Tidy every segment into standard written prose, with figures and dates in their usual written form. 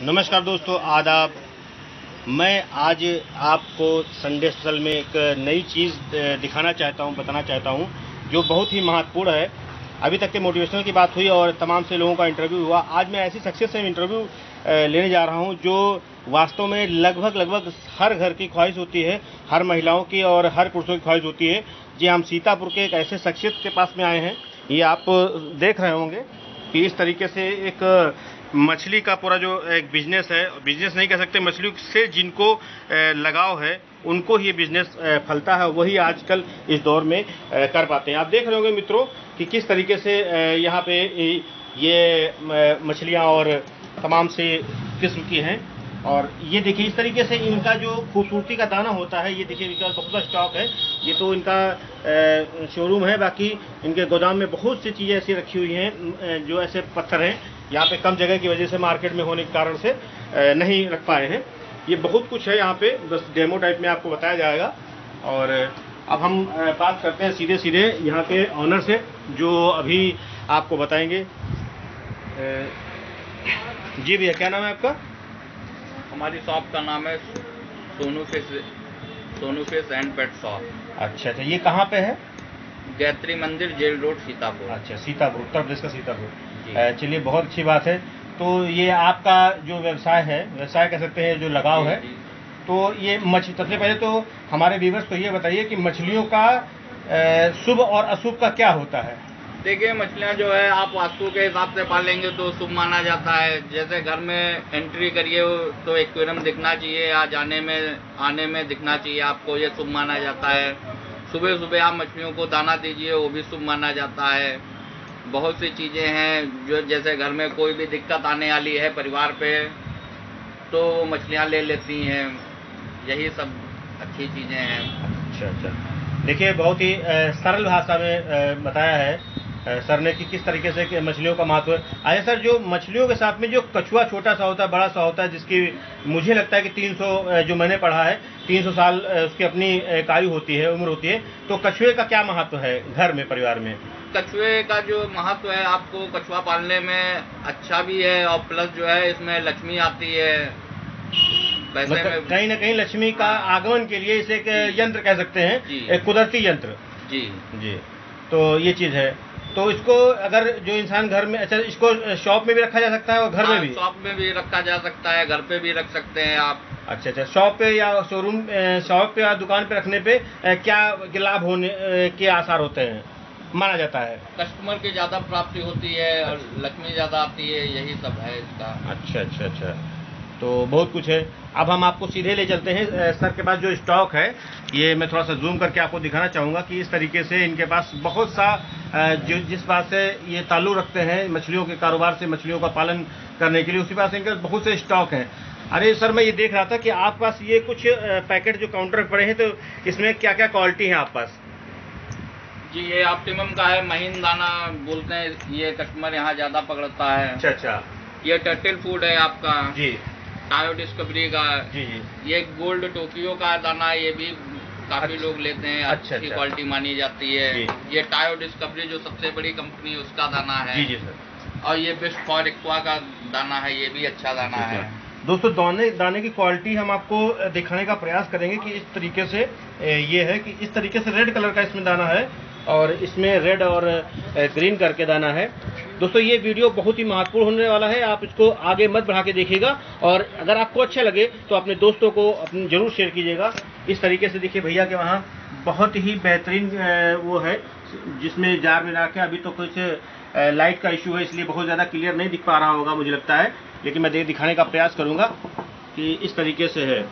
नमस्कार दोस्तों, आदाब। मैं आज आपको संडे स्पेशल में एक नई चीज़ दिखाना चाहता हूं, बताना चाहता हूं, जो बहुत ही महत्वपूर्ण है। अभी तक के मोटिवेशनल की बात हुई और तमाम से लोगों का इंटरव्यू हुआ। आज मैं ऐसी शख्सियत से इंटरव्यू लेने जा रहा हूं जो वास्तव में लगभग हर घर की ख्वाहिश होती है, हर महिलाओं की और हर पुरुषों की ख्वाहिश होती है। जी, हम सीतापुर के एक ऐसे शख्सियत के पास में आए हैं। ये आप देख रहे होंगे कि इस तरीके से एक मछली का पूरा जो एक बिजनेस है, बिजनेस नहीं कह सकते, मछली से जिनको लगाव है उनको ही बिजनेस फलता है, वही आजकल इस दौर में कर पाते हैं। आप देख रहे होंगे मित्रों कि किस तरीके से यहाँ पे ये मछलियाँ और तमाम से किस्म की हैं। और ये देखिए इस तरीके से इनका जो खूबसूरती का दाना होता है, ये देखिए इनका बहुत स्टॉक है। ये तो इनका शोरूम है, बाकी इनके गोदाम में बहुत सी चीज़ें ऐसी रखी हुई हैं जो ऐसे पत्थर हैं, यहाँ पे कम जगह की वजह से, मार्केट में होने के कारण से नहीं रख पाए हैं। ये बहुत कुछ है यहाँ पे, बस डेमो टाइप में आपको बताया जाएगा। और अब हम बात करते हैं सीधे सीधे यहाँ के ऑनर से, जो अभी आपको बताएंगे। जी भैया, क्या नाम है आपका? हमारी शॉप का नाम है Sonu fish and pet shop. अच्छा, ये कहाँ पे है? गायत्री मंदिर, जेल रोड, सीतापुर। अच्छा, सीतापुर, उत्तर प्रदेश का सीतापुर। चलिए, बहुत अच्छी बात है। तो ये आपका जो व्यवसाय है, व्यवसाय कह सकते हैं, जो लगाव है, तो ये सबसे पहले तो हमारे व्यूअर्स को ये बताइए कि मछलियों का शुभ और अशुभ का क्या होता है? देखिए, मछलियाँ जो है आप वास्तु के हिसाब से पालेंगे तो शुभ माना जाता है। जैसे घर में एंट्री करिए तो एक्वेरियम दिखना चाहिए, या आने में दिखना चाहिए आपको, ये शुभ माना जाता है। सुबह सुबह आप मछलियों को दाना दीजिए, वो भी शुभ माना जाता है। बहुत सी चीज़ें हैं जो, जैसे घर में कोई भी दिक्कत आने वाली है परिवार पे, तो मछलियाँ ले लेती हैं। यही सब अच्छी चीज़ें हैं। अच्छा, देखिए बहुत ही सरल भाषा में बताया है सर ने कि किस तरीके से मछलियों का महत्व है। अच्छा सर, जो मछलियों के साथ में जो कछुआ छोटा सा होता है, बड़ा सा होता है, जिसकी मुझे लगता है कि 300, जो मैंने पढ़ा है, 300 साल उसकी अपनी आयु होती है, उम्र होती है, तो कछुए का क्या महत्व है घर में, परिवार में? कछुए का जो महत्व है, आपको कछुआ पालने में अच्छा भी है, और प्लस जो है इसमें लक्ष्मी आती है। मतलब कहीं ना कहीं लक्ष्मी का आगमन के लिए इसे एक यंत्र कह सकते हैं, एक कुदरती यंत्र। जी, तो ये चीज़ है। तो इसको अगर जो इंसान घर में, अच्छा, इसको शॉप में भी रखा जा सकता है और घर में भी? शॉप में भी रखा जा सकता है, घर पे भी रख सकते हैं आप। अच्छा, शॉप पे या शोरूम, शॉप पे या दुकान पे रखने पे क्या लाभ होने के आसार होते हैं, माना जाता है? कस्टमर की ज़्यादा प्राप्ति होती है और लक्ष्मी ज़्यादा आती है, यही सब है इसका। अच्छा, तो बहुत कुछ है। अब हम आपको सीधे ले चलते हैं सर के पास जो स्टॉक है। ये मैं थोड़ा सा जूम करके आपको दिखाना चाहूँगा कि इस तरीके से इनके पास बहुत सा जो जिस बात से ये ताल्लुक़ रखते हैं मछलियों के कारोबार से, मछलियों का पालन करने के लिए, उसी पास इनके बहुत से स्टॉक हैं। अरे सर, मैं ये देख रहा था कि आप पास ये कुछ पैकेट जो काउंटर पर पड़े हैं, तो इसमें क्या क्या क्वालिटी है आप पास? जी, ये ऑप्टिमम का है, महीन दाना बोलते हैं, ये कस्टमर यहाँ ज़्यादा पकड़ता है। अच्छा, ये टर्टल फूड है आपका। जी, टायो डिस्कवरी का। जी। ये गोल्ड टोक्यो का दाना है, ये भी काफी लोग लेते हैं। अच्छी क्वालिटी मानी जाती है। ये टायो डिस्कवरी जो सबसे बड़ी कंपनी है, उसका दाना है। जी सर। और ये बेस्ट फॉर एक्वा का दाना है, ये भी अच्छा दाना है। दोस्तों, दाने की क्वालिटी हम आपको दिखाने का प्रयास करेंगे कि इस तरीके से ये है कि इस तरीके से रेड कलर का इसमें दाना है, और इसमें रेड और ग्रीन करके दाना है। दोस्तों, ये वीडियो बहुत ही महत्वपूर्ण होने वाला है, आप इसको आगे मत बढ़ा के देखिएगा, और अगर आपको अच्छा लगे तो अपने दोस्तों को जरूर शेयर कीजिएगा। इस तरीके से देखिए भैया के वहाँ बहुत ही बेहतरीन वो है, जिसमें जार में रखे। अभी तो कुछ लाइट का इशू है, इसलिए बहुत ज़्यादा क्लियर नहीं दिख पा रहा होगा मुझे लगता है, लेकिन मैं दिखाने का प्रयास करूँगा कि इस तरीके से है।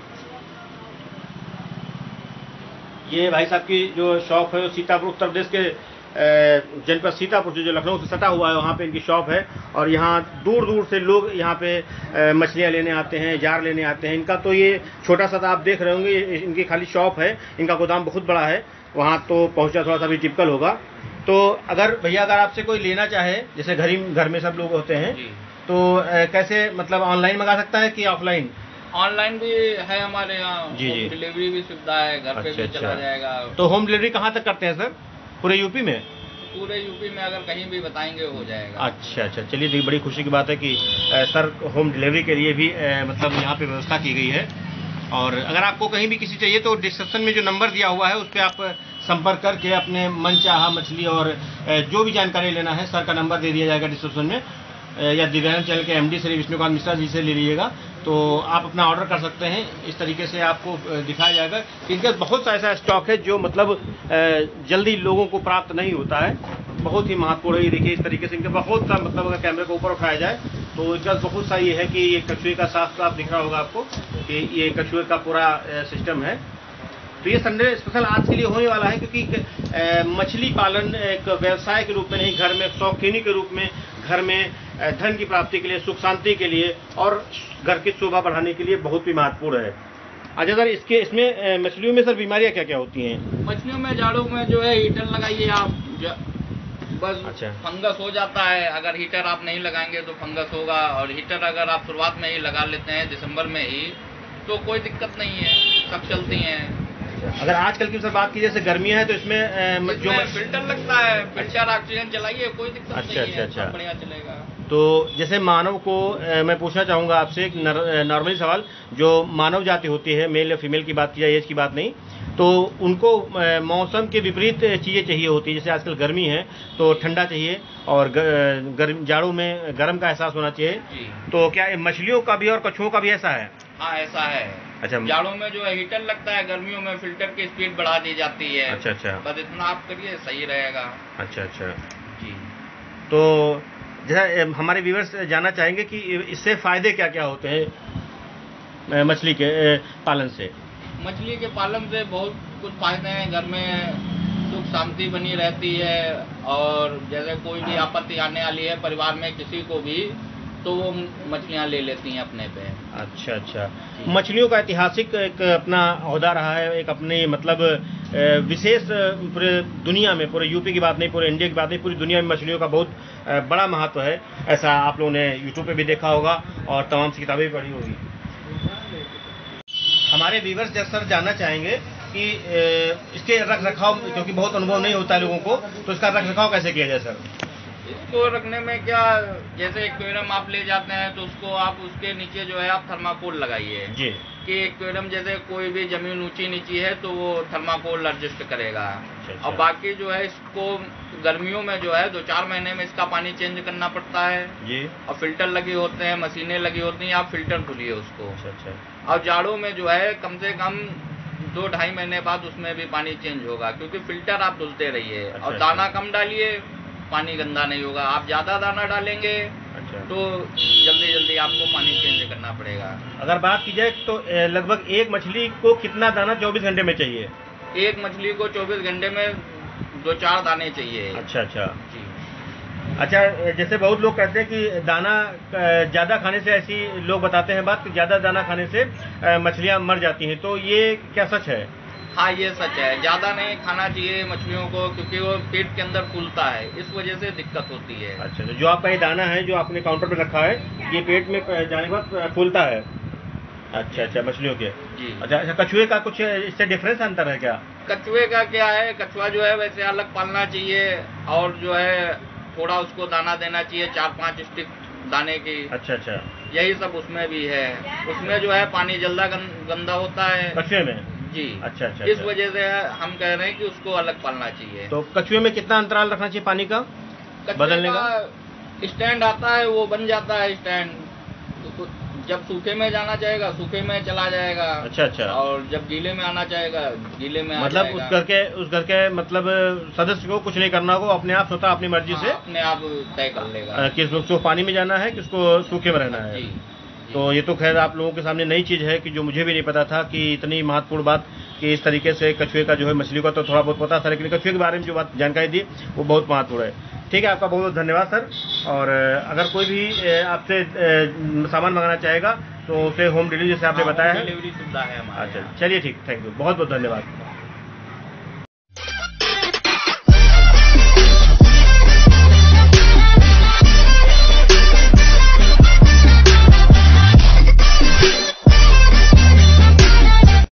ये भाई साहब की जो शॉप है, वो सीतापुर, उत्तर प्रदेश के जनपद सीतापुर से, जो लखनऊ से सटा हुआ है, वहाँ पे इनकी शॉप है। और यहाँ दूर दूर से लोग यहाँ पे मछलियाँ लेने आते हैं, जार लेने आते हैं। इनका तो ये छोटा सा आप देख रहे होंगे, इनकी खाली शॉप है, इनका गोदाम बहुत बड़ा है, वहाँ तो पहुँचा थोड़ा सा भी टिपिकल होगा। तो अगर भैया, अगर आपसे कोई लेना चाहे, जैसे घर में सब लोग होते हैं, तो कैसे, मतलब ऑनलाइन मंगा सकता है कि ऑफलाइन? ऑनलाइन भी है हमारे यहाँ। होम डिलीवरी भी सुविधा है, घर पे भी चला जाएगा। तो होम डिलीवरी कहाँ तक करते हैं सर, पूरे यूपी में? पूरे यूपी में अगर कहीं भी बताएंगे हो जाएगा। अच्छा अच्छा, चलिए देखिए, बड़ी खुशी की बात है कि सर होम डिलीवरी के लिए भी मतलब यहाँ पे व्यवस्था की गई है। और अगर आपको कहीं भी किसी चाहिए तो डिस्क्रिप्शन में जो नंबर दिया हुआ है उस पर आप संपर्क करके अपने मनचाहा मछली और जो भी जानकारी लेना है, सर का नंबर दे दिया जाएगा डिस्क्रिप्शन में, या दिव्यांग चैनल के एमडी श्री विष्णुकांत मिश्रा जी से ले लीजिएगा, तो आप अपना ऑर्डर कर सकते हैं। इस तरीके से आपको दिखाया जाएगा कि इनका बहुत सा ऐसा स्टॉक है जो मतलब जल्दी लोगों को प्राप्त नहीं होता है, बहुत ही महत्वपूर्ण है। ये देखिए, इस तरीके से इनका बहुत सा मतलब अगर कैमरे को ऊपर उठाया जाए तो इनका बहुत सा ये है कि ये कछुए का साफ दिख रहा होगा आपको कि ये कछुए का पूरा सिस्टम है। तो ये संडे स्पेशल आज के लिए होने वाला है, क्योंकि मछली पालन एक व्यवसाय के रूप में नहीं, घर में शौकीनी के रूप में, घर में धन की प्राप्ति के लिए, सुख शांति के लिए और घर की शोभा बढ़ाने के लिए बहुत ही महत्वपूर्ण है। अच्छा सर, इसमें मछलियों में सर बीमारियां क्या क्या होती हैं? मछलियों में जाड़ों में जो है हीटर लगाइए आप, बस अच्छा। फंगस हो जाता है। अगर हीटर आप नहीं लगाएंगे तो फंगस होगा, और हीटर अगर आप शुरुआत में ही लगा लेते हैं दिसंबर में ही तो कोई दिक्कत नहीं है, सब चलती हैं। अगर आजकल की सर बात की जैसे गर्मियां हैं तो इसमें जो फिल्टर लगता है, फिल्टर ऑक्सीजन चलाइए, कोई दिक्कत नहीं है, सब बढ़िया चलेगा। तो जैसे मानव को मैं पूछना चाहूँगा आपसे एक नॉर्मली सवाल, जो मानव जाति होती है, मेल या फीमेल की बात की जाए, एज की बात नहीं, तो उनको मौसम के विपरीत चीज़ें चाहिए होती है। जैसे आजकल गर्मी है तो ठंडा चाहिए, और जाड़ों में गर्म का एहसास होना चाहिए। तो क्या मछलियों का भी और कछुओं का भी ऐसा है? हाँ, ऐसा है। अच्छा, जाड़ों में जो है हीटर लगता है, गर्मियों में फिल्टर की स्पीड बढ़ा दी जाती है। अच्छा अच्छा, बस इतना आप करिए, सही रहेगा। अच्छा अच्छा जी। तो जैसा हमारे व्यूअर्स जानना चाहेंगे कि इससे फायदे क्या क्या होते हैं मछली के पालन से? मछली के पालन से बहुत कुछ फायदे हैं। घर में सुख शांति बनी रहती है, और जैसे कोई भी आपत्ति आने वाली है परिवार में किसी को भी, तो वो मछलियाँ ले लेती हैं अपने पे। अच्छा अच्छा, मछलियों का ऐतिहासिक एक अपना ओहदा रहा है, एक अपनी मतलब विशेष पूरे दुनिया में, पूरे यूपी की बात नहीं, पूरे इंडिया की बात नहीं, पूरी दुनिया में मछलियों का बहुत बड़ा महत्व है। ऐसा आप लोगों ने यूट्यूब पे भी देखा होगा और तमाम सी किताबें भी पढ़ी होगी। हमारे व्यूअर्स सर जानना चाहेंगे कि इसके रख रखाव, क्योंकि बहुत अनुभव नहीं होता है लोगों को, तो इसका रख रखाव कैसे किया जाए सर? इसको रखने में क्या, जैसे एक्वेरियम आप ले जाते हैं तो उसको आप उसके नीचे जो है आप थर्माकोल लगाइए जी, कि एक्वेरियम जैसे कोई भी जमीन ऊंची नीची है तो वो थर्माकोल एडजस्ट करेगा। और बाकी जो है इसको गर्मियों में जो है 2-4 महीने में इसका पानी चेंज करना पड़ता है जी, और फिल्टर लगे होते हैं, मशीनें लगी होती हैं, आप फिल्टर धुलिए उसको। अच्छा। और जाड़ों में जो है कम से कम 2-2.5 महीने बाद उसमें भी पानी चेंज होगा, क्योंकि फिल्टर आप धुलते रहिए। और दाना कम डालिए, पानी गंदा नहीं होगा। आप ज्यादा दाना डालेंगे तो जल्दी जल्दी आपको पानी चेंज करना पड़ेगा। अगर बात की जाए तो लगभग एक मछली को कितना दाना 24 घंटे में चाहिए? एक मछली को 24 घंटे में 2-4 दाने चाहिए। अच्छा अच्छा जी। अच्छा, जैसे बहुत लोग कहते हैं कि दाना ज़्यादा खाने से, ऐसी लोग बताते हैं बात कि ज़्यादा दाना खाने से मछलियाँ मर जाती हैं, तो ये क्या सच है? हाँ, ये सच है। ज़्यादा नहीं खाना चाहिए मछलियों को, क्योंकि वो पेट के अंदर फूलता है, इस वजह से दिक्कत होती है। अच्छा, तो जो आपका ये दाना है जो आपने काउंटर पे रखा है, ये पेट में जाने के बाद फूलता है? अच्छा अच्छा, मछलियों के जी। अच्छा, कछुए का कुछ इससे डिफरेंस अंतर है क्या? कछुए का क्या है, कछुआ जो है वैसे अलग पालना चाहिए, और जो है थोड़ा उसको दाना देना चाहिए, 4-5 स्टिक दाने की। अच्छा अच्छा, यही सब उसमें भी है। उसमें जो है पानी जल्दा गंदा होता है कछुए में जी। अच्छा अच्छा, इस वजह से हम कह रहे हैं कि उसको अलग पालना चाहिए। तो कछुए में कितना अंतराल रखना चाहिए पानी का बदलने का? स्टैंड आता है, वो बन जाता है स्टैंड, तो जब सूखे में जाना चाहेगा सूखे में चला जाएगा। अच्छा अच्छा, और जब गीले में आना चाहेगा गीले में मतलब उस घर के मतलब सदस्य को कुछ नहीं करना होगा, अपने आप स्वतः अपनी मर्जी से अपने आप तय कर लेगा कि किसको पानी में जाना है, किसको सूखे में रहना है। तो ये तो खैर आप लोगों के सामने नई चीज़ है कि जो मुझे भी नहीं पता था कि इतनी महत्वपूर्ण बात कि इस तरीके से कछुए का जो है, मछली का तो थोड़ा बहुत पता था, लेकिन कछुए के बारे में जो बात जानकारी दी वो बहुत महत्वपूर्ण है। ठीक है, आपका बहुत बहुत धन्यवाद सर। और अगर कोई भी आपसे सामान मंगाना चाहेगा तो उसे होम डिलीवरी जैसे आपने बताया है, डिलीवरी सुविधा है हमारे। अच्छा, चलिए ठीक, थैंक यू, बहुत बहुत धन्यवाद।